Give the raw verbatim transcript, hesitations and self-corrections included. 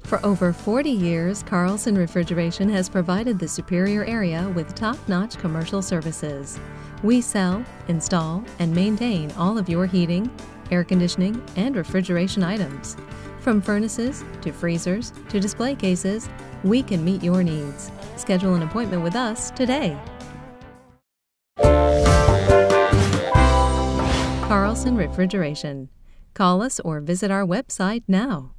For over forty years, Carlson Refrigeration has provided the superior area with top-notch commercial services. We sell, install, and maintain all of your heating, air conditioning, and refrigeration items. From furnaces to freezers to display cases, we can meet your needs. Schedule an appointment with us today. Carlson Refrigeration. Call us or visit our website now.